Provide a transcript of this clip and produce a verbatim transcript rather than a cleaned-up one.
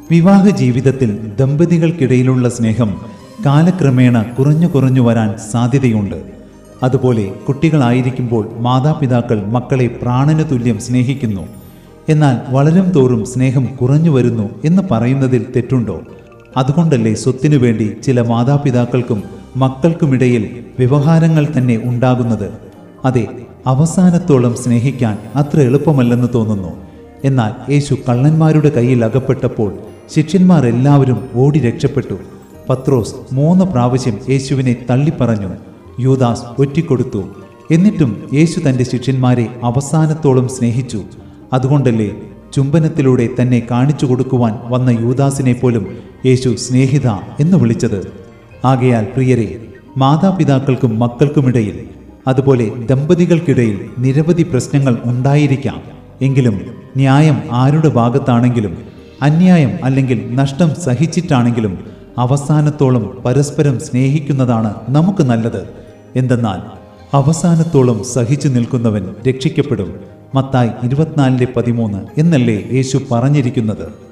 വിവാഹ ജീവിതത്തിൽ ദമ്പതികൾക്കിടയിലുള്ള സ്നേഹം കാലക്രമേണ കുറഞ്ഞു കുറഞ്ഞു വരാൻ സാധ്യതയുണ്ട്. അതുപോലെ കുട്ടികളായിരിക്കുമ്പോൾ മാതാപിതാക്കൾ മക്കളെ പ്രാണന് തുല്യം സ്നേഹിക്കുന്നു. എന്നാൽ വളരും തോറും സ്നേഹം കുറഞ്ഞു വരുന്നു എന്ന് പറയുന്നതിൽ തെറ്റുണ്ടോ? അതുകൊണ്ടല്ലേ സ്വത്തിനു വേണ്ടി ചില മാതാപിതാക്കൾക്കും മക്കൾക്കുമിടയിൽ വ്യവഹാരങ്ങൾ തന്നെ ഉണ്ടാകുന്നത്? അതെ, അവസാനത്തോളം സ്നേഹിക്കാൻ അത്ര എളുപ്പമല്ലെന്ന് തോന്നുന്നു. എന്നാൽ യേശു കള്ളന്മാരുടെ കയ്യിൽ അകപ്പെട്ടപ്പോൾ ശിഷ്യന്മാർ എല്ലാവരും ഓടി രക്ഷപ്പെട്ടു. പത്രോസ് മൂന്ന് പ്രാവശ്യം യേശുവിനെ തള്ളിപ്പറഞ്ഞു. യൂദാസ് ഒറ്റിക്കൊടുത്തു. എന്നിട്ടും യേശു തൻ്റെ ശിഷ്യന്മാരെ അവസാനത്തോളം സ്നേഹിച്ചു. അതുകൊണ്ടല്ലേ ചുംബനത്തിലൂടെ തന്നെ കാണിച്ചു കൊടുക്കുവാൻ വന്ന യൂദാസിനെ പോലും യേശു സ്നേഹിത എന്ന് വിളിച്ചത്. ആകയാൽ പ്രിയരെ, മാതാപിതാക്കൾക്കും മക്കൾക്കുമിടയിൽ, അതുപോലെ ദമ്പതികൾക്കിടയിൽ നിരവധി പ്രശ്നങ്ങൾ ഉണ്ടായിരിക്കാം. എങ്കിലും ന്യായം ആരുടെ ഭാഗത്താണെങ്കിലും, അന്യായം അല്ലെങ്കിൽ നഷ്ടം സഹിച്ചിട്ടാണെങ്കിലും അവസാനത്തോളം പരസ്പരം സ്നേഹിക്കുന്നതാണ് നമുക്ക് നല്ലത്. എന്തെന്നാൽ അവസാനത്തോളം സഹിച്ചു നിൽക്കുന്നവൻ രക്ഷിക്കപ്പെടും. മത്തായി ഇരുപത്തിനാലിലെ പതിമൂന്ന് എന്നല്ലേ യേശു പറഞ്ഞിരിക്കുന്നത്?